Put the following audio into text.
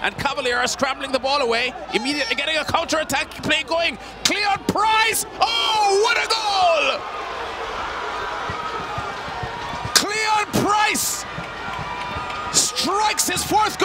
and Cavalier are scrambling the ball away, immediately getting a counter-attack play going. Cleared Pryce! Oh, what a goal! Cleared Pryce strikes his fourth goal.